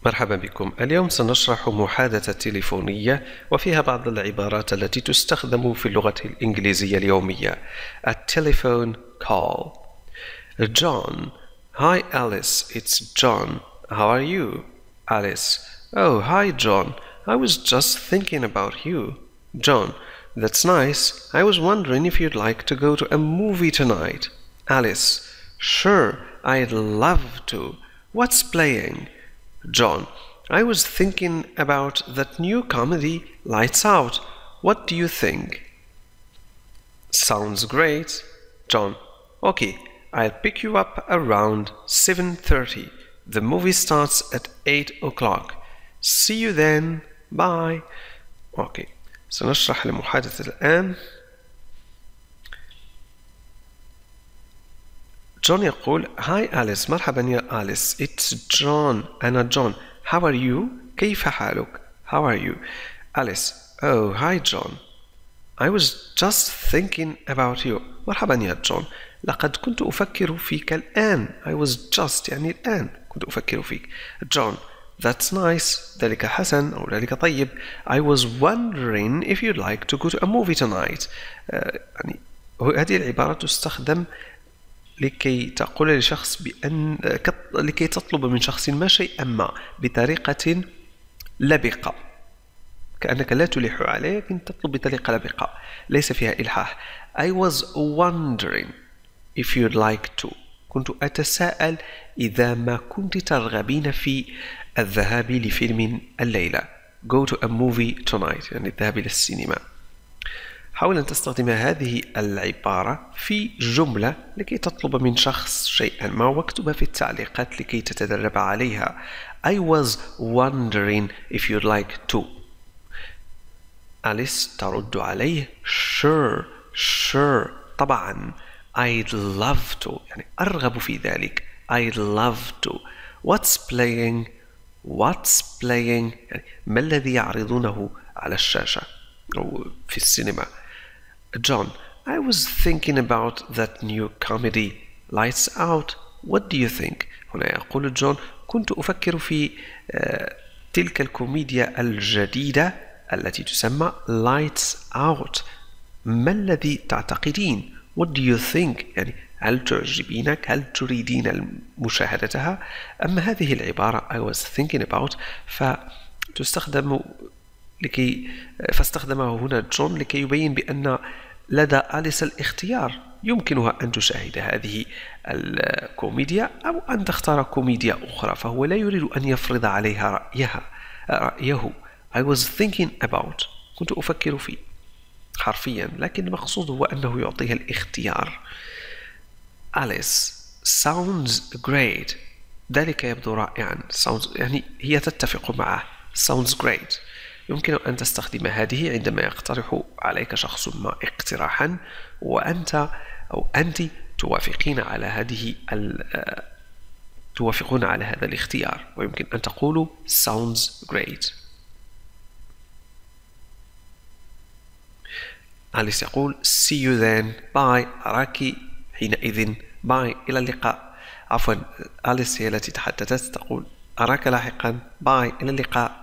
مرحبا بكم. اليوم سنشرح محادثة تليفونية وفيها بعض العبارات التي تستخدم في اللغة الإنجليزية اليومية. A telephone call. John. Hi Alice, it's John. How are you? Alice. Oh, hi John. I was just thinking about you. John. That's nice. I was wondering if you'd like to go to a movie tonight. Alice. Sure, I'd love to. What's playing? John. I was thinking about that new comedy, Lights Out. What do you think? Sounds great. John. Okay, I'll pick you up around 7:30. The movie starts at 8 o'clock. See you then. Bye. Okay. سنشرح المحادثة الآن. جون يقول Hi Alice. مرحبا يا أليس. It's John. أنا جون. How are you? كيف حالك? How are you? Alice. Oh, hi John. I was just thinking about you. مرحبا يا جون. لقد كنت أفكر فيك الآن. I was just يعني الآن كنت أفكر فيك. John. That's nice. ذلك حسن أو ذلك طيب. I was wondering if you'd like to go to a movie tonight. يعني هذه العبارة تستخدم لكي تقول لشخص لكي تطلب من شخص ما شيئا ما بطريقة لبقة، كأنك لا تلح عليه لكن تطلب بطريقة لبقة ليس فيها إلحاح. I was wondering if you'd like to. كنت أتساءل إذا ما كنت ترغبين في الذهاب لفيلم الليلة. Go to a movie tonight يعني الذهاب إلى السينما. حاول أن تستخدم هذه العبارة في جملة لكي تطلب من شخص شيئا ما واكتبها في التعليقات لكي تتدرب عليها. I was wondering if you'd like to. أليس ترد عليه sure طبعا. I'd love to يعني أرغب في ذلك. I'd love to. What's playing يعني ما الذي يعرضونه على الشاشة أو في السينما. John. I was thinking about that new comedy Lights Out. What do you think? هنا يقول جون كنت أفكر في تلك الكوميديا الجديدة التي تسمى Lights Out. ما الذي تعتقدين؟ What do you think؟ يعني هل تعجبينك؟ هل تريدين مشاهدتها؟ أما هذه العبارة I was thinking about فتستخدم فاستخدمه هنا جون لكي يبين بأن لدى أليس الاختيار. يمكنها أن تشاهد هذه الكوميديا أو أن تختار كوميديا أخرى، فهو لا يريد أن يفرض عليها رأيه. I was thinking about كنت أفكر فيه حرفيا، لكن المقصود هو أنه يعطيها الاختيار. Alice. Sounds great. ذلك يبدو رائعا. Sounds يعني هي تتفق معه. Sounds great. يمكن أن تستخدم هذه عندما يقترح عليك شخص ما اقتراحا وأنت أو أنت توافقون على هذا الاختيار، ويمكن أن تقولوا sounds great. أليس يقول see you then. bye. أراك حينئذ. bye. إلى اللقاء. عفوا، أليس هي التي تحدثت تقول أراك لاحقا. bye. إلى اللقاء.